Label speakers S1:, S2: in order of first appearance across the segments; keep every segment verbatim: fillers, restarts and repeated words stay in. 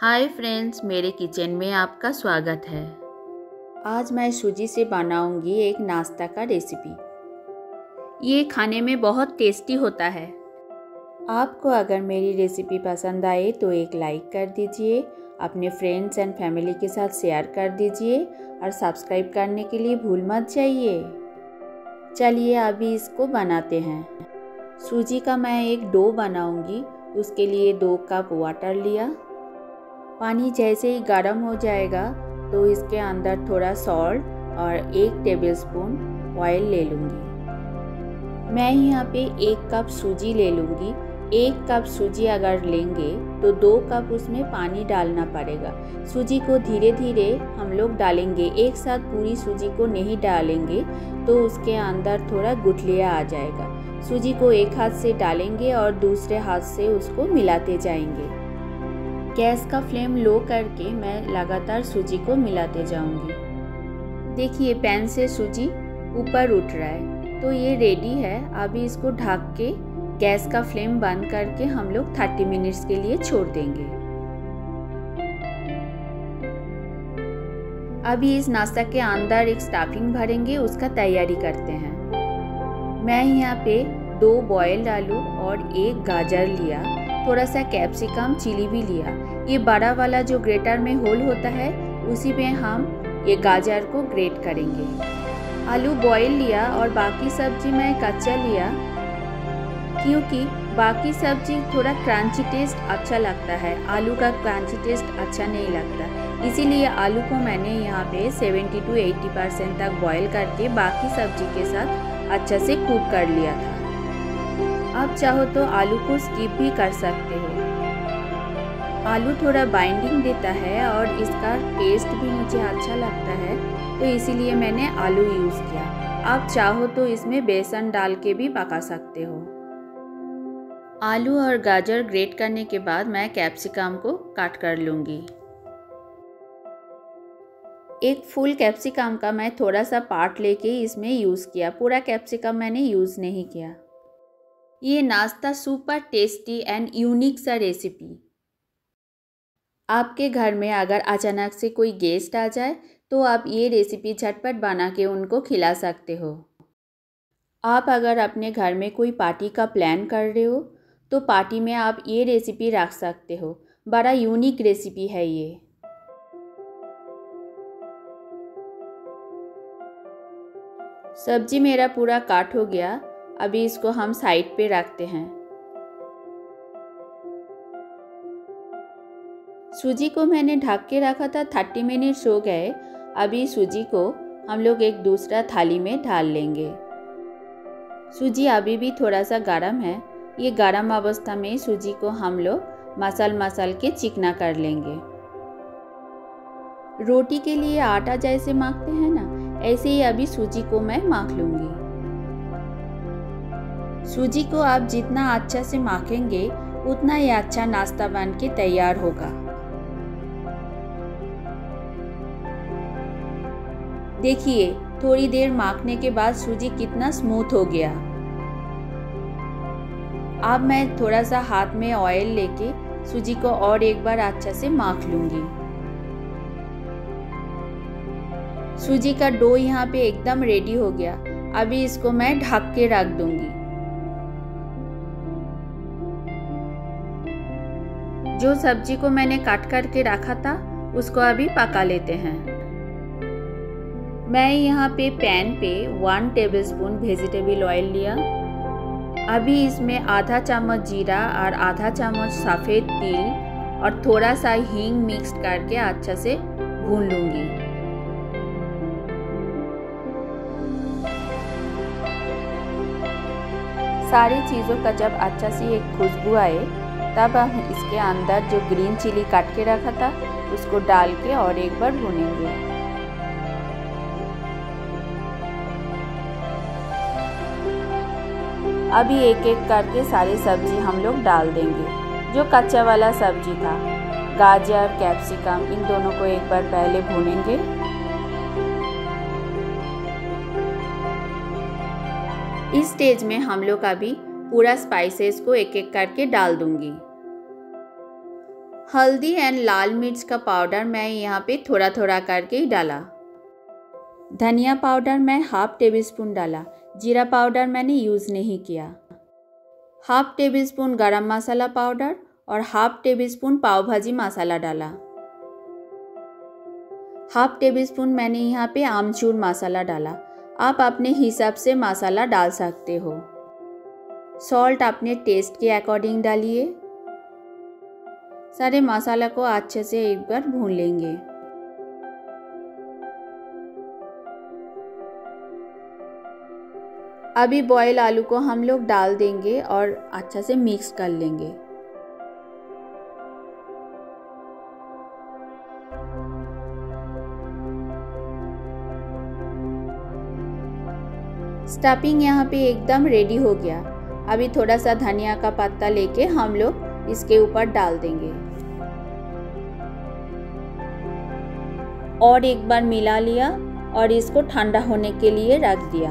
S1: Hi friends, मेरे kitchen में आपका स्वागत है। आज मैं सूजी से बनाऊंगी एक नाश्ता का रेसिपी। ये खाने में बहुत टेस्टी होता है। आपको अगर मेरी रेसिपी पसंद आए तो एक लाइक कर दीजिए, अपने फ्रेंड्स एंड फैमिली के साथ शेयर कर दीजिए और सब्सक्राइब करने के लिए भूल मत जाइए। चलिए अभी इसको बनाते हैं। सूजी का मैं एक डो बनाऊंगी। उसके लिए दो कप वाटर लिया। पानी जैसे ही गर्म हो जाएगा तो इसके अंदर थोड़ा सॉल्ट और एक टेबलस्पून ऑयल ले लूँगी। मैं यहाँ पे एक कप सूजी ले लूँगी। एक कप सूजी अगर लेंगे तो दो कप उसमें पानी डालना पड़ेगा। सूजी को धीरे धीरे हम लोग डालेंगे, एक साथ पूरी सूजी को नहीं डालेंगे तो उसके अंदर थोड़ा गुठलिया आ जाएगा। सूजी को एक हाथ से डालेंगे और दूसरे हाथ से उसको मिलाते जाएंगे। गैस का फ्लेम लो करके मैं लगातार सूजी को मिलाते जाऊंगी। देखिए पैन से सूजी ऊपर उठ रहा है तो ये रेडी है। अभी इसको ढक के गैस का फ्लेम बंद करके हम लोग तीस मिनट्स के लिए छोड़ देंगे। अभी इस नाश्ता के अंदर एक स्टफिंग भरेंगे, उसका तैयारी करते हैं। मैं यहाँ पे दो बॉइल्ड आलू और एक गाजर लिया, थोड़ा सा कैप्सिकम चिली भी लिया। ये बड़ा वाला जो ग्रेटर में होल होता है उसी में हम ये गाजर को ग्रेट करेंगे। आलू बॉईल लिया और बाकी सब्जी मैं कच्चा लिया, क्योंकि बाकी सब्जी थोड़ा क्रंची टेस्ट अच्छा लगता है, आलू का क्रंची टेस्ट अच्छा नहीं लगता। इसीलिए आलू को मैंने यहाँ पे सत्तर टू अस्सी परसेंट तक बॉईल करके बाकी सब्जी के साथ अच्छा से कुक कर लिया था। आप चाहो तो आलू को स्किप भी कर सकते हो। आलू थोड़ा बाइंडिंग देता है और इसका टेस्ट भी मुझे अच्छा लगता है, तो इसीलिए मैंने आलू यूज़ किया। आप चाहो तो इसमें बेसन डाल के भी पका सकते हो। आलू और गाजर ग्रेट करने के बाद मैं कैप्सिकम को काट कर लूँगी। एक फुल कैप्सिकम का मैं थोड़ा सा पार्ट लेके इसमें यूज़ किया, पूरा कैप्सिकम मैंने यूज़ नहीं किया। ये नाश्ता सुपर टेस्टी एंड यूनिक सा रेसिपी। आपके घर में अगर अचानक से कोई गेस्ट आ जाए तो आप ये रेसिपी झटपट बना के उनको खिला सकते हो। आप अगर अपने घर में कोई पार्टी का प्लान कर रहे हो तो पार्टी में आप ये रेसिपी रख सकते हो। बड़ा यूनिक रेसिपी है ये। सब्जी मेरा पूरा काट हो गया। अभी इसको हम साइड पे रखते हैं। सूजी को मैंने ढक के रखा था, तीस मिनट्स हो गए। अभी सूजी को हम लोग एक दूसरा थाली में ढाल लेंगे। सूजी अभी भी थोड़ा सा गर्म है। ये गर्म अवस्था में सूजी को हम लोग मसल मसल के चिकना कर लेंगे। रोटी के लिए आटा जैसे माखते हैं ना, ऐसे ही अभी सूजी को मैं माख लूँगी। सूजी को आप जितना अच्छा से माखेंगे उतना ही अच्छा नाश्ता बन के तैयार होगा। देखिए थोड़ी देर माखने के बाद सूजी कितना स्मूथ हो गया। अब मैं थोड़ा सा हाथ में ऑयल लेके सूजी को और एक बार अच्छा से माख लूँगी। सूजी का डो यहाँ पे एकदम रेडी हो गया। अभी इसको मैं ढक के रख दूँगी। जो सब्जी को मैंने काट करके रखा था उसको अभी पका लेते हैं। मैं यहाँ पे पैन पे वन टेबलस्पून वेजिटेबल ऑयल लिया। अभी इसमें आधा चम्मच जीरा और आधा चम्मच सफ़ेद तिल और थोड़ा सा हींग मिक्स करके अच्छा से भून लूँगी। सारी चीज़ों का जब अच्छा से एक खुशबू आए तब हम इसके अंदर जो ग्रीन चिली काट के रखा था उसको डाल के और एक बार भूनेंगे। अभी एक एक करके सारी सब्जी हम लोग डाल देंगे। जो कच्चा वाला सब्जी था, गाजर कैप्सिकम, इन दोनों को एक बार पहले भूनेंगे। इस स्टेज में हम लोग अभी पूरा स्पाइसेस को एक एक करके डाल दूंगी। हल्दी एंड लाल मिर्च का पाउडर मैं यहाँ पे थोड़ा थोड़ा करके ही डाला। धनिया पाउडर मैं हाफ टेबल स्पून डाला। जीरा पाउडर मैंने यूज़ नहीं किया। Half tablespoon garam masala powder और half tablespoon pav bhaji masala डाला। हाफ टेबल स्पून मैंने यहाँ पे आमचूर मसाला डाला। आप अपने हिसाब से मसाला डाल सकते हो। सॉल्ट अपने टेस्ट के अकॉर्डिंग डालिए। सारे मसाला को अच्छे से एक बार भून लेंगे। अभी बॉयल आलू को हम लोग डाल देंगे और अच्छा से मिक्स कर लेंगे। स्टफिंग यहाँ पे एकदम रेडी हो गया। अभी थोड़ा सा धनिया का पत्ता लेके हम लोग इसके ऊपर डाल देंगे और एक बार मिला लिया और इसको ठंडा होने के लिए रख दिया।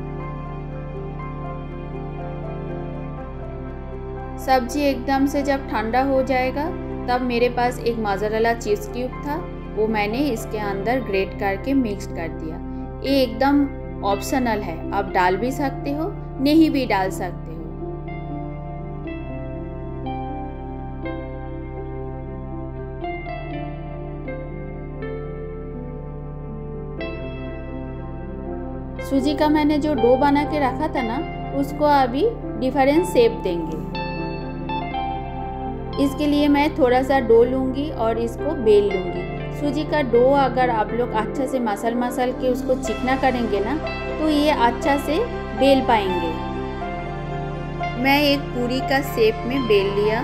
S1: सब्जी एकदम से जब ठंडा हो जाएगा तब मेरे पास एक मोज़रेला चीज़ क्यूब था, वो मैंने इसके अंदर ग्रेट करके मिक्स कर दिया। ये एकदम ऑप्शनल है, आप डाल भी सकते हो, नहीं भी डाल सकते हो। सूजी का मैंने जो डो बना के रखा था ना, उसको अभी डिफरेंट शेप देंगे। इसके लिए मैं थोड़ा सा डो लूँगी और इसको बेल लूँगी। सूजी का डो अगर आप लोग अच्छा से मसल मसल के उसको चिकना करेंगे ना, तो ये अच्छा से बेल पाएंगे। मैं एक पूरी का शेप में बेल लिया।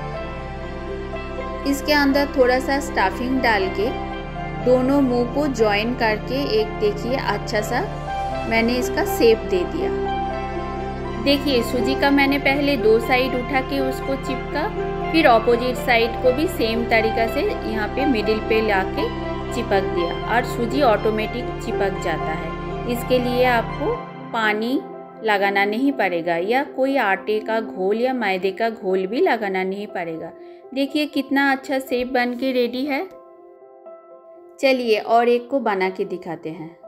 S1: इसके अंदर थोड़ा सा स्टफिंग डाल के दोनों मुंह को जॉइन करके एक देखिए अच्छा सा मैंने इसका शेप दे दिया। देखिए सूजी का मैंने पहले दो साइड उठा के उसको चिपका, फिर ऑपोजिट साइड को भी सेम तरीका से यहाँ पे मिडिल पे लाके चिपक दिया और सूजी ऑटोमेटिक चिपक जाता है। इसके लिए आपको पानी लगाना नहीं पड़ेगा या कोई आटे का घोल या मैदे का घोल भी लगाना नहीं पड़ेगा। देखिए कितना अच्छा शेप बन के रेडी है। चलिए और एक को बना के दिखाते हैं।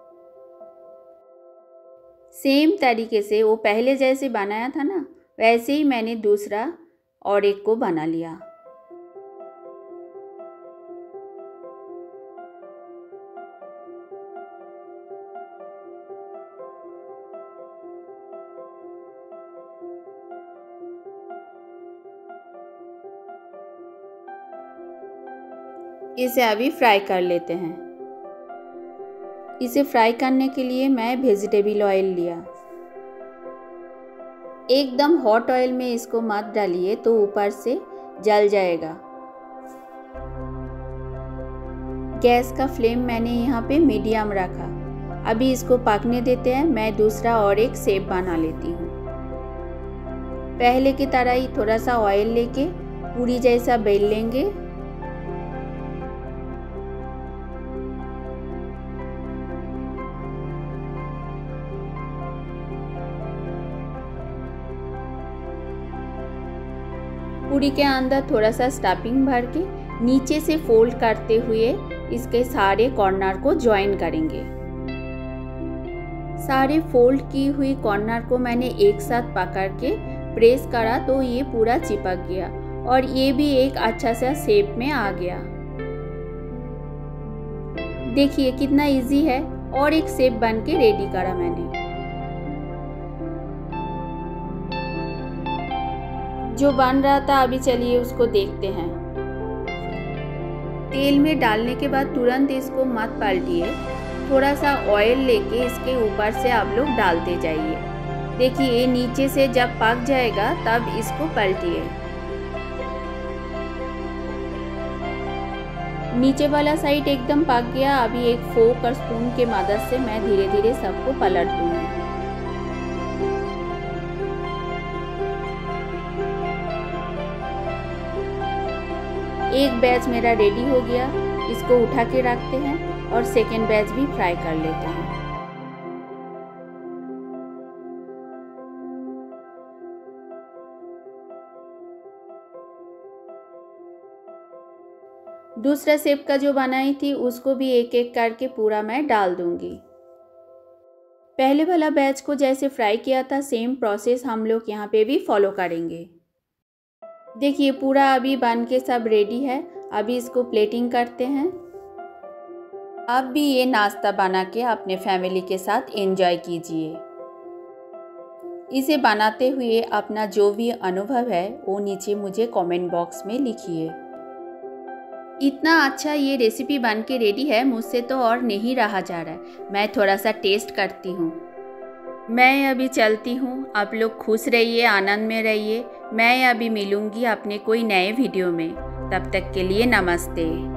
S1: सेम तरीके से वो पहले जैसे बनाया था ना, वैसे ही मैंने दूसरा और एक को बना लिया। इसे अभी फ्राई कर लेते हैं। इसे फ्राई करने के लिए मैं वेजिटेबल ऑयल लिया। एकदम हॉट ऑयल में इसको मत डालिए तो ऊपर से जल जाएगा। गैस का फ्लेम मैंने यहाँ पे मीडियम रखा। अभी इसको पकने देते हैं। मैं दूसरा और एक शेप बना लेती हूँ। पहले की तरह ही थोड़ा सा ऑयल लेके पूरी जैसा बेल लेंगे। पूरी के अंदर थोड़ा सा स्टफिंग भर के नीचे से फोल्ड करते हुए इसके सारे कॉर्नर को ज्वाइन करेंगे। सारे फोल्ड की हुई कॉर्नर को मैंने एक साथ पकड़ के प्रेस करा तो ये पूरा चिपक गया और ये भी एक अच्छा सा शेप में आ गया। देखिए कितना इजी है और एक शेप बन के रेडी करा मैंने। जो बन रहा था अभी चलिए उसको देखते हैं। तेल में डालने के बाद तुरंत इसको मत पलटिए। थोड़ा सा ऑयल लेके इसके ऊपर से आप लोग डालते जाइए। देखिए ये नीचे से जब पक जाएगा तब इसको पलटिए। नीचे वाला साइड एकदम पक गया। अभी एक फोर्क और स्पून के मदद से मैं धीरे धीरे सबको पलट दूंगी। एक बैच मेरा रेडी हो गया। इसको उठा के रखते हैं और सेकेंड बैच भी फ्राई कर लेते हैं। दूसरा शेप का जो बनाई थी उसको भी एक एक करके पूरा मैं डाल दूंगी। पहले वाला बैच को जैसे फ्राई किया था सेम प्रोसेस हम लोग यहाँ पे भी फॉलो करेंगे। देखिए पूरा अभी बन के सब रेडी है। अभी इसको प्लेटिंग करते हैं। आप भी ये नाश्ता बना के अपने फैमिली के साथ एंजॉय कीजिए। इसे बनाते हुए अपना जो भी अनुभव है वो नीचे मुझे कमेंट बॉक्स में लिखिए। इतना अच्छा ये रेसिपी बन के रेडी है, मुझसे तो और नहीं रहा जा रहा है। मैं थोड़ा सा टेस्ट करती हूँ। मैं अभी चलती हूँ। आप लोग खुश रहिए, आनंद में रहिए। मैं अभी मिलूँगी अपने कोई नए वीडियो में। तब तक के लिए नमस्ते।